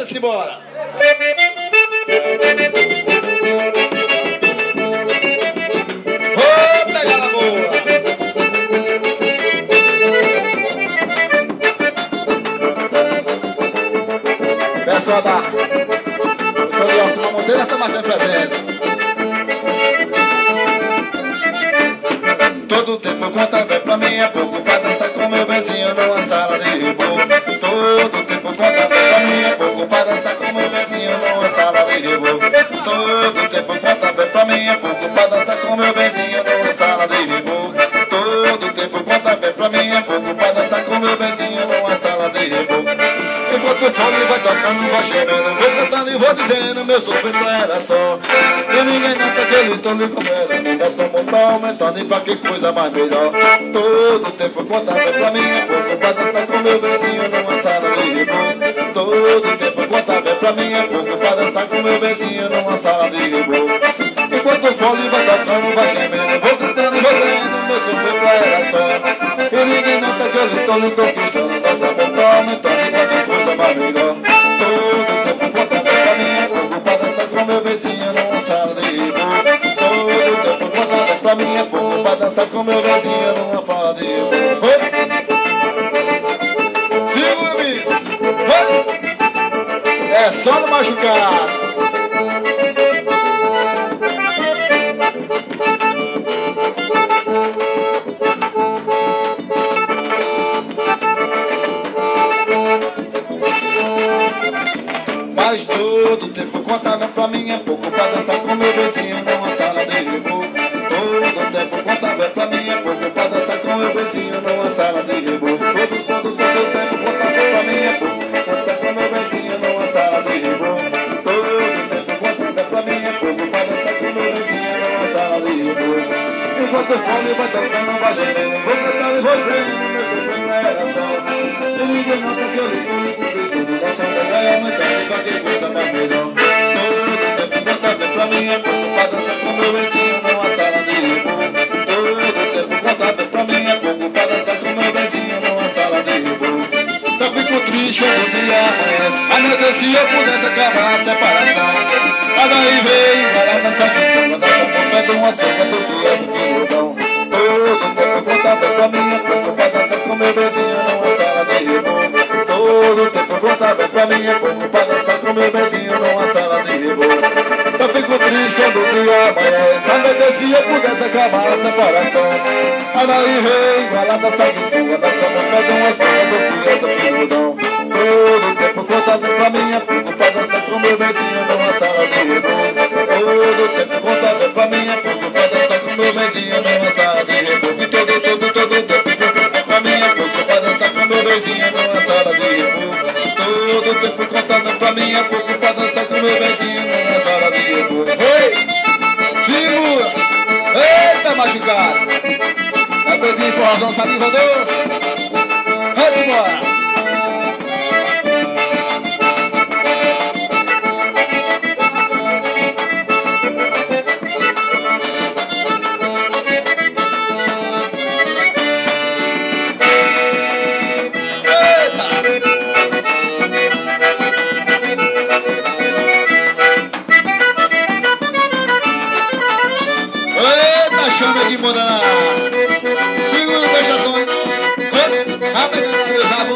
Bota-se embora. Oh, pega na boa. Pessoal da São Leoncio Monteiro está marcando presença. Todo tempo conta vem pra mim é pouco pra dançar com meu benzinho numa sala de reboco. Todo tempo conta vem pra mim é pouco pra dançar com meu benzinho numa sala de reboco. Todo tempo conta vem pra mim é pouco pra dançar com meu benzinho numa sala de reboco. Todo tempo conta vem pra mim é pouco pra dançar com meu benzinho numa sala de reboco. Enquanto o fone vai tocando, vai gemendo, vou cantando e vou dizendo, meu sofrimento era só. E ninguém nota que ele tão lindo como era. Ainda só montar aumentando e pra que coisa mais melhor. Todo tempo conta vem pra mim é pouco pra dançar com meu benzinho numa sala de reboco. Todo tempo conta vem pra mim é pouco pra dançar com meu benzinho numa sala de reboco. Enquanto o fone vai tocando, vai gemendo, vou cantando e vou dizendo, meu sofrimento era só. E ninguém nota que ele tão lindo conquistando. Ainda só montar aumentando e pra que coisa mais melhor. Todo tempo conta vem pra mim é pouco pra dançar com meu benzinho numa sala de reboco. Todo tempo conta vem pra mim é pouco pra dançar com meu benzinho numa sala de reboco. Segura-me! É só no machucado. Mas todo tempo conta vem pra mim é pouco pra dançar com meu benzinho numa sala de reboco. Todo tempo conta vem pra mim é pouco pra dançar com meu benzinho numa sala de reboco. Todo tempo conta vem pra mim é pouco pra dançar com meu benzinho numa sala de reboco. Todo tempo conta vem pra mim é pouco pra dançar com meu benzinho numa sala de reboco. Enquanto o fone vai tocando, vai gemendo, vou cantando e vou dizendo, meu sofrimento era só. E ninguém nota que eu ligo com tudo, nossa mulher aumentando e qualquer coisa mais melhor. Todo tempo conta vem pra mim é pouco pra dançar com meu benzinho numa sala de reboco. Todo tempo conta vem pra mim é pouco pra dançar com meu benzinho numa sala de reboco. Só fico triste quando o dia amanhece. Ai meu Deus, se eu pudesse acabar a separação. Mas daí veio, vai lá dançar de cima, dança com pé de uma sopa do que é escuridão. Todo tempo conta vem pra mim é pouco pra dançar com meu benzinho numa sala de reboco. Todo tempo conta vem pra mim é pouco pra dançar com meu benzinho numa sala de reboco. Eu fico triste quando o dia amanhece. Ai meu Deus, se eu pudesse acabar a separação. Mas daí vem, vai lá dançar de cima, dança com pé de uma sopa do que é escuridão. Todo tempo conta vem pra mim é pouco pra dançar com meu benzinho numa sala de reboco. Todo tempo conta vem pra mim é pouco pra dançar com meu benzinho numa sala de reboco. Todo tempo conta pra mim é pouco pra dançar com meu benzinho numa sala de reboco. Todo tempo conta vem pra mim é pouco pra dançar com meu benzinho numa sala de reboco. Ei! Segura! Eita, machucado! É pedinho com razão, saliva doce. Vamos embora! Chama aqui, moda na segura o beijadão. Rápido, pesado.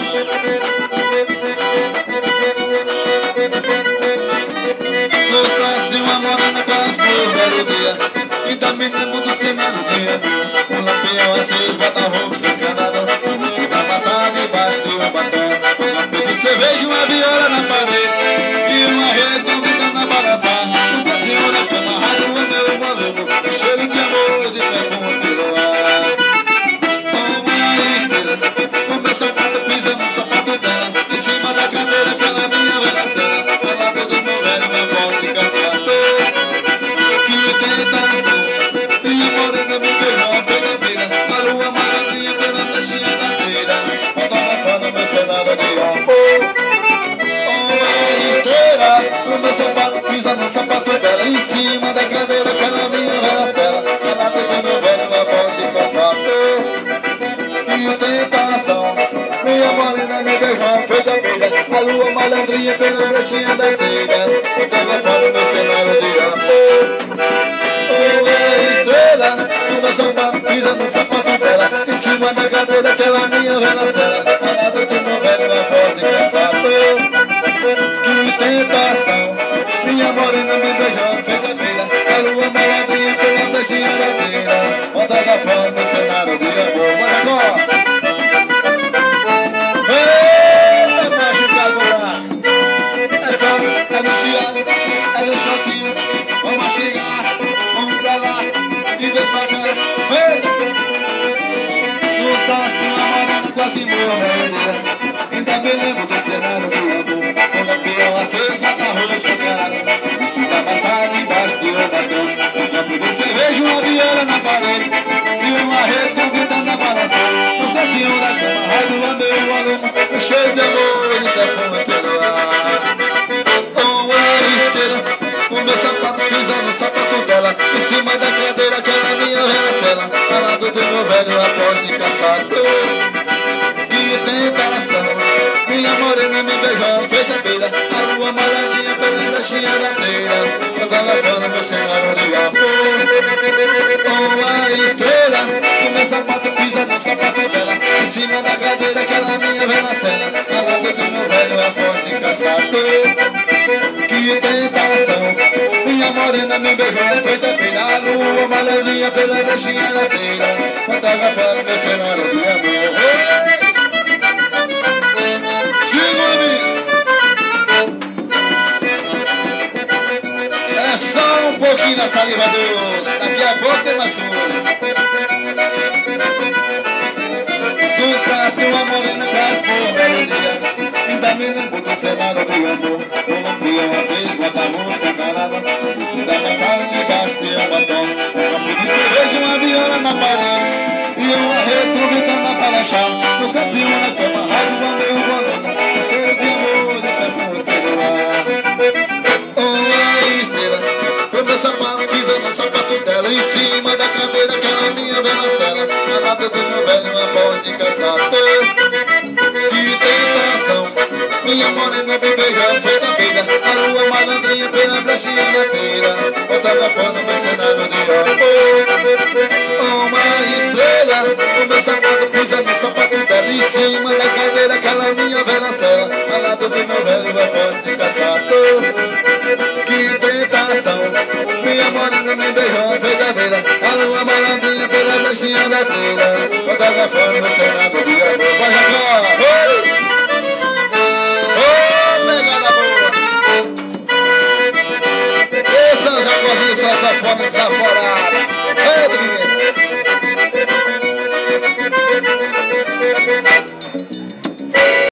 Nos traz uma morena com as flores do dia. E também tempo do cenário dia. Um lampião aceso, guarda-roupa encanado. Um vestido amassado embaixo de uma batom. Um copo de cerveja e uma viola na parede. E uma rede convidando na balaçada. Um pratinho na cama, rádio, o meu volume. Um cheiro de amor, de perfume de luar. Uma estrela, o meu sapato pisa no sapato dela. Em cima da cadeira, aquela minha velha cela. Ao lado do meu velho, meu volta e cascata. Que tentação, minha morena me beijou a feita beira. A lua amarelinha pela brechinha da beira. Fotografando meu cenário de amor. Uma estrela, o meu sapato pisa no sapato dela. Em cima da cadeira, aquela minha velha cela. Ao lado do meu velho, meu volta e cascata. Que tentação, minha morena me beijou a feita beira. A lua amarelinha malandrinha pela brechinha da telha, fotografando meu cenário de amor. Estrela, o meu sapato pisa no sapato dela, em cima da cadeira aquela minha vela cela, ao lado do meu velho é voz de caçador. Que tentação, minha morena me beijando feita feira, a lua malandrinha pela brechinha da telha, fotografando meu cenário de amor. Bora agora! É no chiado, é no choquinho. Vamos chegar, vamos pra lá e vem pra cá. No braço de uma morena quase morreu. Ainda me lembro do cenário do amor, com o lampião aceso, mata-roupa escancarado, vestida amassada embaixo de outra cama. No campo de cerveja, uma viola na parede e uma rede convidando a balançar. No cantinho da cama, rádio lameu o aluno, o cheiro de amor e de perfume pelo ar. O meu sapato pisa no sapato dela, em cima da cadeira aquela minha velacela, ao lado do meu velho após de caçador. Que tentação, minha morena me beijando feita beira, a lua malhadinha pela brechinha da telha, eu tava falando meu cenário de amor. Uma estrela, o meu sapato pisa no sapato dela, em cima da cadeira aquela minha velacela, ao lado do meu velho após de caçador. Que tentação, minha morena me beijou feita feira, a lua malhadinha pela brechinha da telha, fotografando meu cenário de amor. Segura-me! É só um pouquinho da saliva doce, daqui a pouco tem mais coisa. Dos braços de uma morena quase por meio-dia, ainda me lembro do cenário do amor. Lampião aceso, mata-roupa escancarado, vestida amassada debaixo de um batom. Um copo de cerveja, uma viola na parede e uma rede convidando a balançar. No cantinho na cama, rádio lameu o volume, o cheiro de amor de perfume pelo ar. Uma estrela, o meu sapato pisa no sapato dela, em cima da cadeira aquela minha velacela, ao lado do meu velho a voz de caçador. Que tentação, minha morena me beijando feita beira, a lua malandrinha pela brechinha da telha, fotografando meu cenário de amor. Uma estrela, o meu sapato pisa no sapato dela, em cima da cadeira aquela minha velacela, ao lado do meu velho a voz de caçador. Que tentação, minha morena me beijando feita beira, a lua malandrinha pela brechinha da telha, fotografando meu cenário de amor. Vai agora! Só essa forma desaforada.